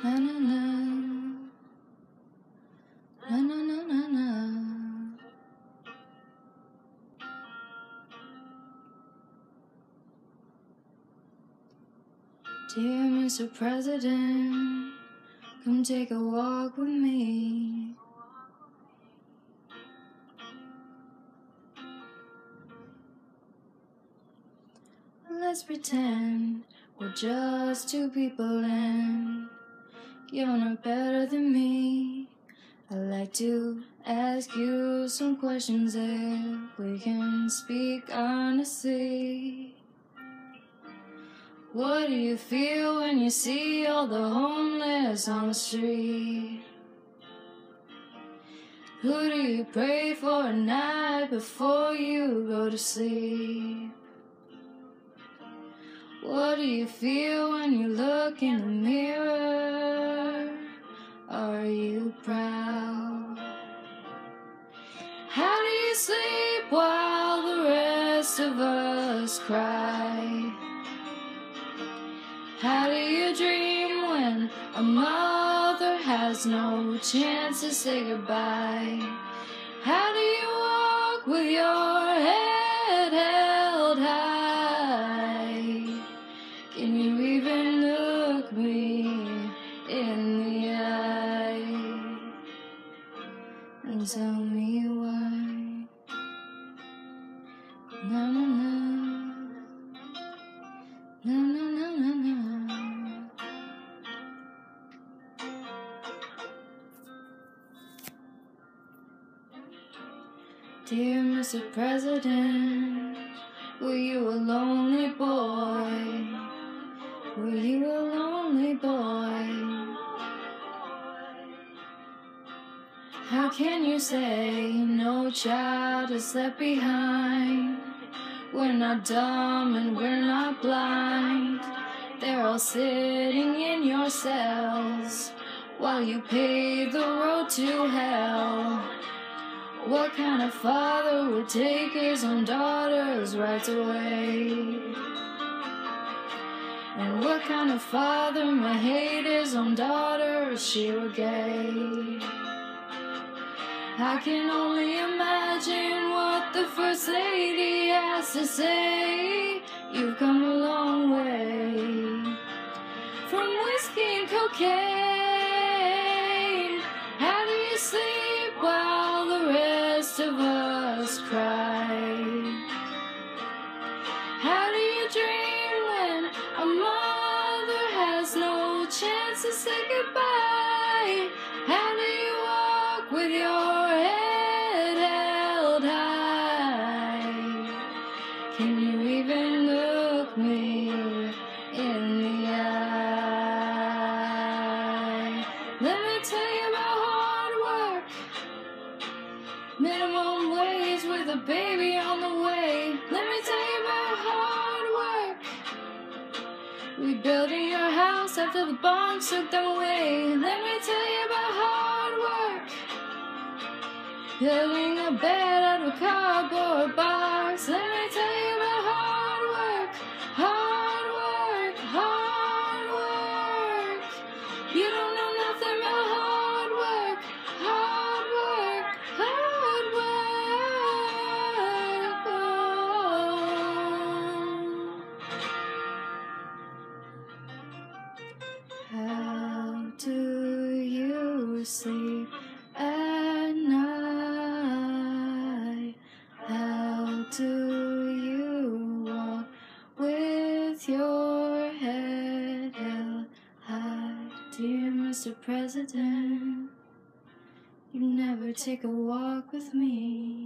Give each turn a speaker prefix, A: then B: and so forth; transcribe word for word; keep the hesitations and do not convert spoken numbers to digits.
A: Na na na, na na na na na. Dear Mister President, come take a walk with me. Let's pretend we're just two people and you're not better than me. I'd like to ask you some questions if we can speak honestly. What do you feel when you see all the homeless on the street? Who do you pray for at night before you go to sleep? What do you feel when you look in the mirror? Are you proud? How do you sleep while the rest of us cry? How do you dream when a mother has no chance to say goodbye? How do you walk with your head held high? Can you even look me in the eye and tell me why? Na na na, na na na na na. Dear Mister President, were you a lonely boy? Were you a lonely boy? How can you say no child is left behind? We're not dumb and we're not blind. They're all sitting in your cells while you pave the road to hell. What kind of father would take his own daughter's rights away? And what kind of father might hate his own daughter if she were gay? I can only imagine what the First Lady has to say. You've come a long way from whiskey and cocaine. How do you sleep while the rest of us cry? How do you dream when a mother has no chance to say goodbye? How do you walk with your head held high? Can you even look me in the eye? Let me tell you about hard work, minimum wage with a baby on the way. Let me tell you about hard work, rebuilding your house after the bombs took them away. Let me tell you about hard work, building a bed out of a cardboard box. Let me tell you about hard work, hard work, hard work. You don't know nothing about hard work, hard work, hard work. Oh. How do you sleep at night? How do you walk with your head held high? Dear Mister President, you never take a walk with me.